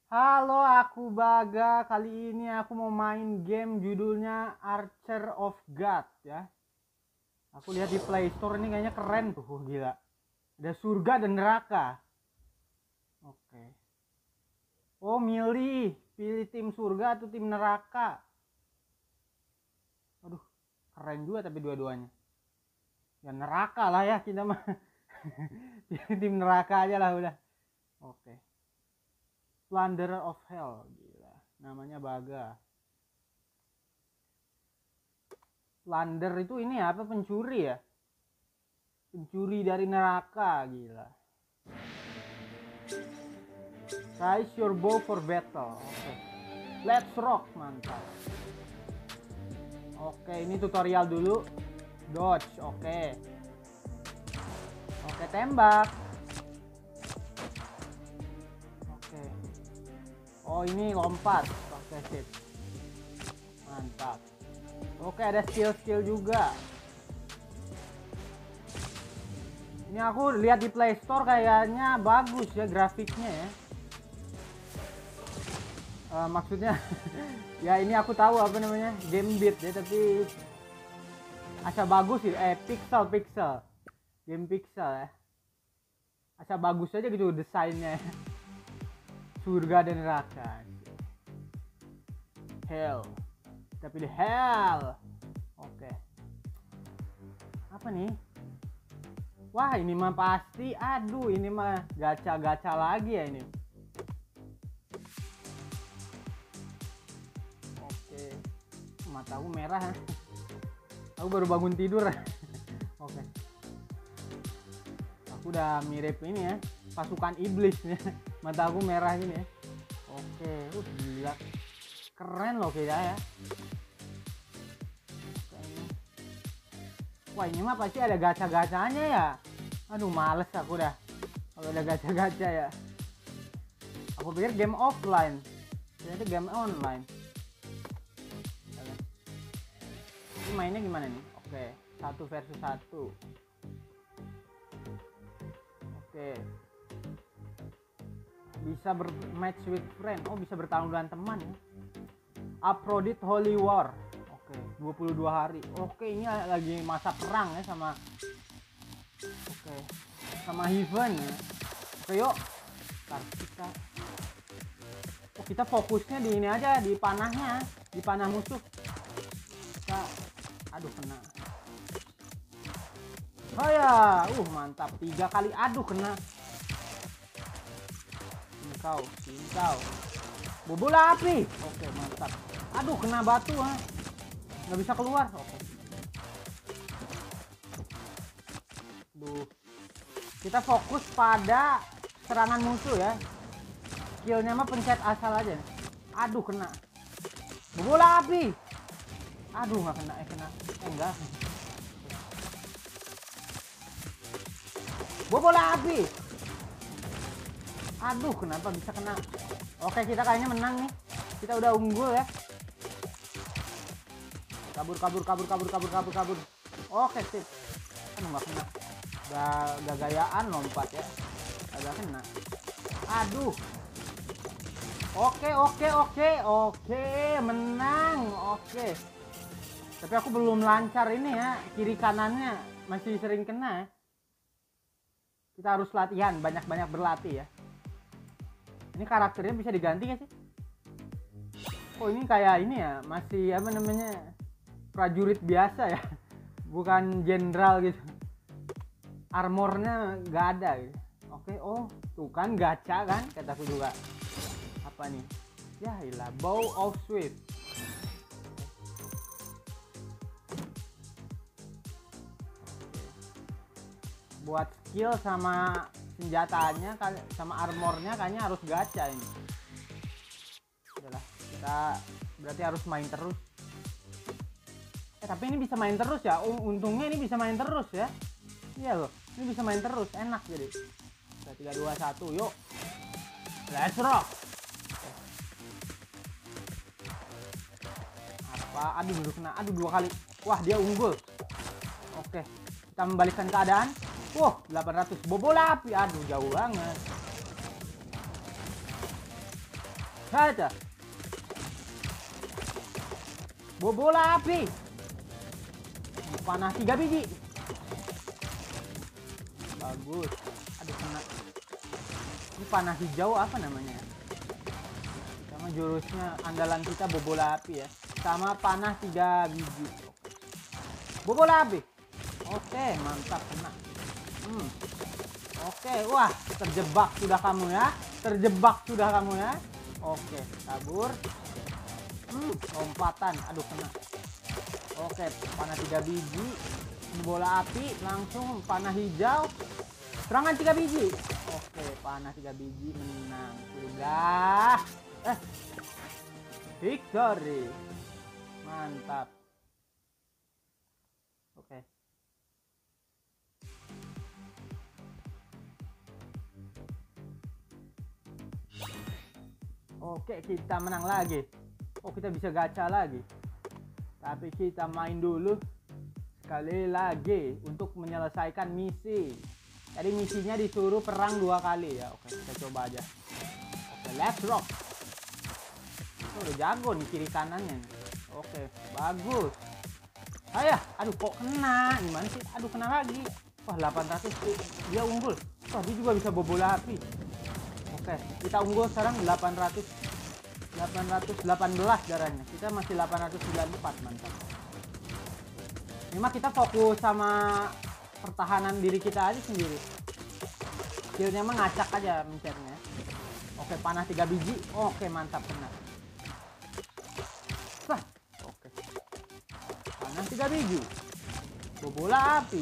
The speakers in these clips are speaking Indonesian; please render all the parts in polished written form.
Halo, aku Baga. Kali ini aku mau main game judulnya Archer of God ya. Aku lihat di Play Store ini kayaknya keren tuh, gila. Ada surga dan neraka. Oke. Oh, pilih tim surga atau tim neraka. Aduh, keren juga tapi dua-duanya. Ya neraka lah ya kita mah. Pilih tim neraka aja lah udah. Oke. Plunderer of Hell, gila. Namanya Baga. Plunder itu ini apa, pencuri ya? Pencuri dari neraka, gila. Raise your bow for battle. Oke. Let's rock, mantap. Oke, ini tutorial dulu. Dodge, oke. Oke, tembak. Oke. Oh, ini lompat. Oke, sip. Mantap. Oke, ada skill-skill juga. Ini aku lihat di Play Store kayaknya bagus ya grafiknya ya. Maksudnya ya ini aku tahu apa namanya, game beat ya, tapi asa bagus sih, pixel game pixel ya, asa bagus aja gitu desainnya. Surga dan neraka, hell, kita pilih hell. Oke, apa nih? Wah, ini mah pasti, aduh, ini mah gacha-gacha lagi ya ini. Mataku merah. Aku baru bangun tidur. Oke. Aku udah mirip ini ya, pasukan iblis ya. Mata aku merah ini ya. Oke, gila. Keren loh kita ya. Wah, ini mah pasti ada gacha-gachanya ya. Aduh, males aku dah kalau ada gacha-gacha ya. Aku pikir game offline, ternyata game online. Mainnya gimana nih? Oke, 1 versus 1. Oke. Bisa bermatch with friend. Oh, bisa bertarung dengan teman ya. Aphrodite Holy War. Oke, 22 hari. Oke, ini lagi masa perang ya sama Heaven ya. Oke, yuk. Ntar kita fokusnya di ini aja, di panahnya, di panah musuh. Aduh, kena. Oh ya, mantap, 3 kali. Aduh, kena. Cincau. Bobol api. Oke, mantap. Aduh, kena batu ha. Nggak bisa keluar. Oke. Duh. Kita fokus pada serangan musuh ya. Skillnya mah pencet asal aja. Aduh, kena. Bobol api. Aduh, nggak kena. Kena. Enggak. Bobol api. Aduh, kenapa bisa kena? Oke, kita kayaknya menang nih. Kita udah unggul ya. Kabur. Oke, sip. Aduh, nggak kena. Gak gayaan lompat ya. Agak kena. Aduh. Oke, menang. Oke. Tapi aku belum lancar ini ya, kiri kanannya masih sering kena ya. Kita harus latihan, banyak-banyak berlatih ya. Ini karakternya bisa diganti gak sih? Oh, ini kayak ini ya, masih apa namanya, prajurit biasa ya. Bukan jenderal gitu. Armornya gak ada gitu. Oke, oh tuh kan gacha kan, kataku juga. Apa nih? Ya ilah, Bow of Swift. Buat skill sama senjatanya, sama armornya kayaknya harus gacha ini. Udahlah, kita berarti harus main terus. Tapi ini bisa main terus ya. Untungnya ini bisa main terus ya. Iya loh, ini bisa main terus, enak jadi. 3, 2, 1, yuk. Let's rock. Apa? Aduh, kena. Aduh, 2 kali. Wah, dia unggul. Oke, kita membalikkan keadaan. Wah, 800 bobol api. Aduh, jauh banget. Saja. Bola api. Panah 3 biji. Bagus. Aduh kena. Ini panah hijau apa namanya? Sama jurusnya andalan kita bola api ya. Sama panah 3 biji. Bola api. Oke, mantap kena. Oke, wah, terjebak sudah kamu ya. Terjebak sudah kamu ya. Oke, kabur. Lompatan. Aduh kena. Oke, panah 3 biji. Bola api, langsung panah hijau. Serangan 3 biji. Oke, panah 3 biji menang. Sudah. Victory. Mantap. Oke. Oke, kita menang lagi. Oh, kita bisa gacha lagi. Tapi kita main dulu sekali lagi untuk menyelesaikan misi. Jadi misinya disuruh perang 2 kali ya. Oke, kita coba aja. Oke, let's rock. Oh, udah jago nih kiri kanannya. Oke, bagus. Ayah, aduh kok kena. Gimana sih? Aduh kena lagi. Wah, 800 dia unggul. Wah, dia juga bisa bola api. Oke, kita unggul sekarang 818 darahnya. Kita masih 894, mantap. Memang kita fokus sama pertahanan diri kita aja sendiri. Skillnya mah ngacak aja mencetnya. Oke, panah 3 biji. Oke, mantap kena. Oke. Panah 3 biji. Bola api.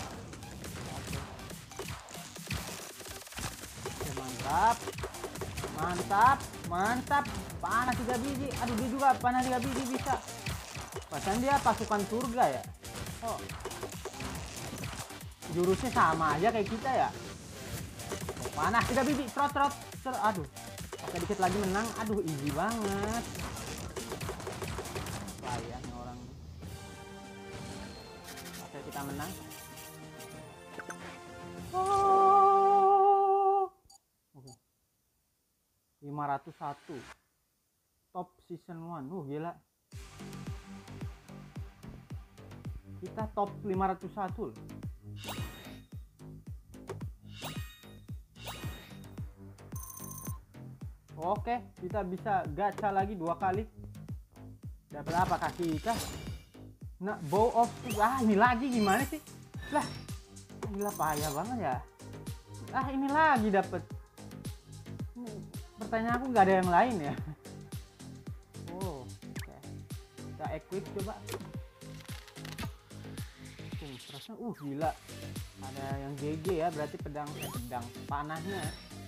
Oke, mantap. Mantap. Panah 3 biji. Aduh, dia juga panah 3 biji bisa. Pasan dia pasukan surga ya. Oh. Jurusnya sama aja kayak kita ya. Oh, panah 3 biji. Trot. Aduh. Oke, dikit lagi menang. Aduh, easy banget. Sayang orang. Oke, kita menang. Oh. Oke. 501. Top season 1. Gila. Kita top 501 loh. Oke, kita bisa gacha lagi 2 kali. Dapat apa kasih kita? Nah, bow of ini lagi gimana sih? Lah, gila payah banget ya. Ini lagi dapat. Pertanyaan aku nggak ada yang lain ya. Oh, oke. Kita equip coba. Terusnya, gila. Ada yang GG ya, berarti pedang panahnya.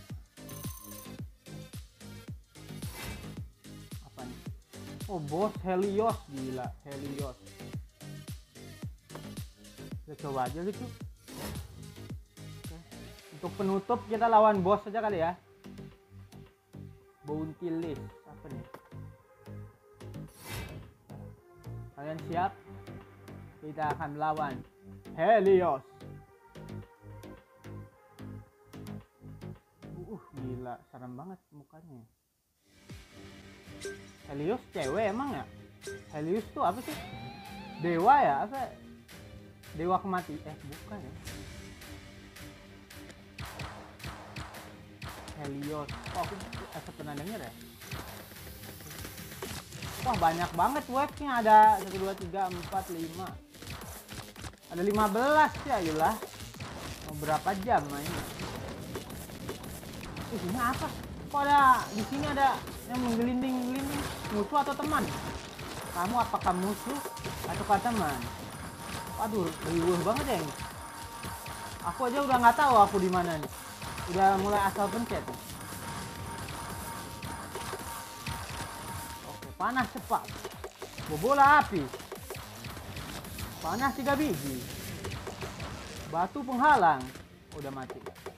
Apa nih? Oh, bos Helios, gila, Helios. Kita coba aja gitu. Oke. Untuk penutup kita lawan bos saja kali ya. Bounty list, apa nih? Kalian siap? Kita akan melawan Helios. Gila, serem banget mukanya. Helios cewek emang ya? Helios tuh apa sih? Dewa ya? Apa? Dewa kematian? Bukan ya? Helios. Oh, aku pernah denger ya? Wah, banyak banget webnya. Ada 1, 2, 3, 4, 5. Ada 15 ya, ayolah. Mau berapa jam mainnya? Ini apa? Kok ada di sini ada yang menggelinding-gelinding? Musuh atau teman? Kamu apakah musuh atau teman? Waduh, riuh banget ya ini. Aku aja udah nggak tahu aku di mana nih. Udah mulai asal pencet. Oke, panah cepat. Bola api. Panah 3 biji. Batu penghalang. Udah mati.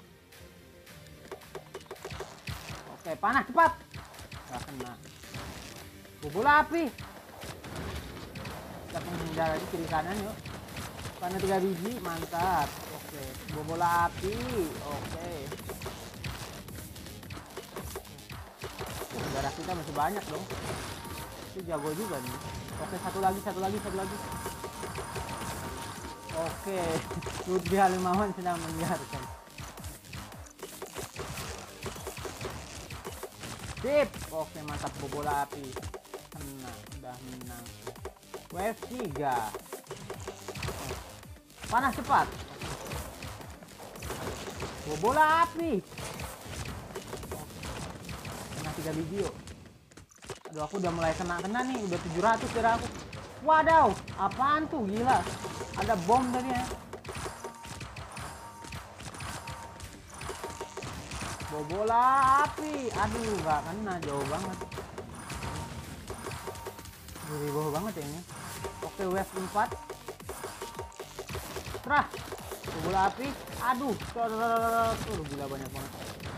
Oke, panah cepat. Gak kena. Bola api. Kita menghindar aja kiri kanan yuk. Panah 3 biji, mantap. Oke, bola api. Oke. darah kita masih banyak dong. Itu jago juga nih. Oke, satu lagi. Oke, Lutfi Halimawan sedang menyiarkan. Sip. Oke, mantap, bobola api. Menang, udah menang. Wave 3. Panas cepat. Bobola api. Kena 3 biji yuk. Aduh, aku udah mulai kena nih, udah 700 darah aku. Wadaw, apaan tuh, gila. Ada bom tadi ya. Bobola api. Aduh, gak kena, jauh banget. Beribuh banget ya ini. Oke, wave 4. Serah. Bobola api. Aduh, gila banyak banget.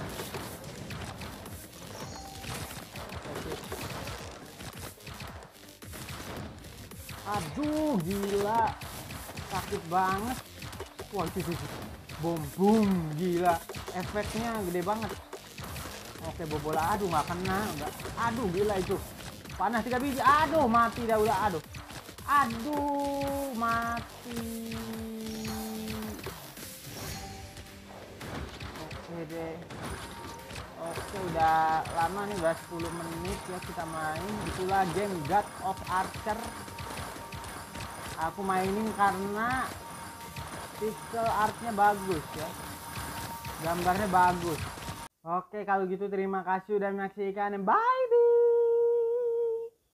Aduh, gila. Sakit banget. Wah, itu. Bom, boom, gila. Efeknya gede banget. Oke, bobola. Aduh, nggak kena. Enggak. Aduh, gila itu. Panas 3 biji. Aduh, mati dah udah. Aduh, mati. Oke deh. Oke, udah lama nih, udah 10 menit ya kita main. Itulah game God of Archer. Aku mainin karena pixel artnya bagus ya, gambarnya bagus. Oke, kalau gitu terima kasih udah menyaksikan. Bye.